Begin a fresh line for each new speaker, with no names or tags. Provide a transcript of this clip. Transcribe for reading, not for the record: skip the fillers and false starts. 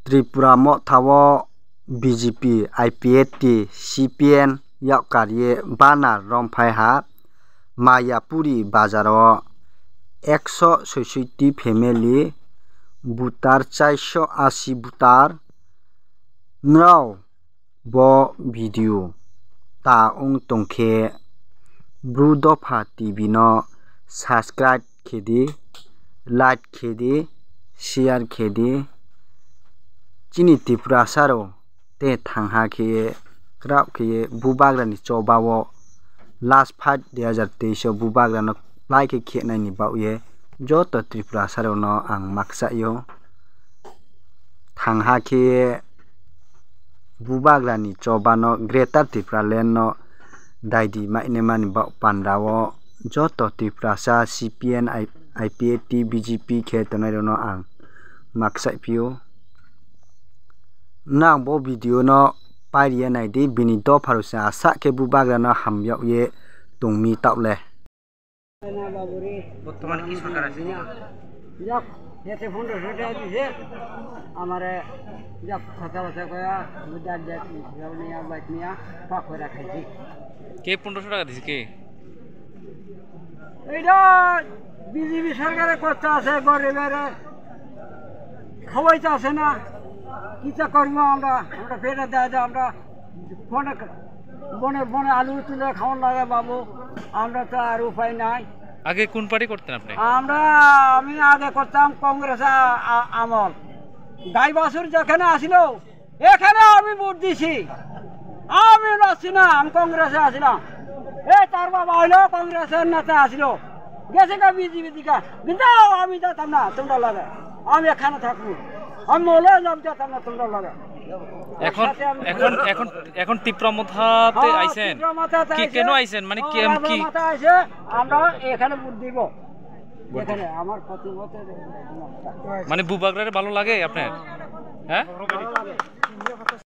त्रिपुरा थावो BJP IPFT सीपीएन याकारिये बानार रंफाइहा मायापुरी बाजारो 166 फैमिली बुटार 480 बुटार नाव बो वीडियो ता उंग तंखे ब्रू दफा टीवी नो सब्सक्राइब खेदी लाइक खेदी शेयर खेदी चिनी त्रिपुरा सारो ते थांहा खेये क्राब खेये बुबाग्रानि चौबावो लास्ट फाइट 2023 बुबाग्रानो लाइक खेनायनि बाउये जत त्रिपुरा सारो न आं माक्सायो थांहा खेये बुबाग्रानि चौबानो ग्रेटर त्रिपुरा लैंड नो दाइदी माइने मानि बाउ पांडावो जत त्रिपुरा सा सीपीएन आईपीएटी बीजेपी खेतनाय न आं माक्साइपियो ना बो वीडियो न पारिया नाइदि बिनि दो फारुसा आसा के बुबाग्रा न हामयाव ये तुंगमी तावले
বর্তমানে কি সরকার আছে
যাক এতে ফোন সেটা দিছে আমারে যাক কথা কথা কয়া বুদার যাক নিয়া বাইক নিয়া পাক করে রাখাইছি
কে 1500 টাকা দিছে কে
এইটা বিজেপি সরকারের কথা আছে গরিবের খাওয়াইতে আছে না কিটা করবো আমরা পেটে দেয় আমরা ফোনে বনে বনে আলু তুলে খাওয়ান লাগে বাবু আমরা তো আর উপায় নাই
আগে কোন পার্টি করতেন আপনি
আমি আগে করতাম কংগ্রেস আমল গাই বাছুর যেখানে আসিল এখানে আমি ভোট দিছি আমি আসছি না আমি কংগ্রেসে আসিলাম এই তার বাবা হইলো কংগ্রেসের নেতা আসিল গেছে গা বিজেপি দিকা কিন্তু আমি যেতাম না তোমরা লাগে আমি এখানে থাকবো আমি মলে যাব যেতাম না তোমরা লাগে
এখন এখন এখন এখন ত্রিপুরা মাথাতে আইছেন কি কেন আইছেন মানে কি
মাথা আইছে আমরা এখানে ভোট দিব এখানে আমার প্রতিমতে
মানে বুবাগ্রারে ভালো লাগে আপনার হ্যাঁ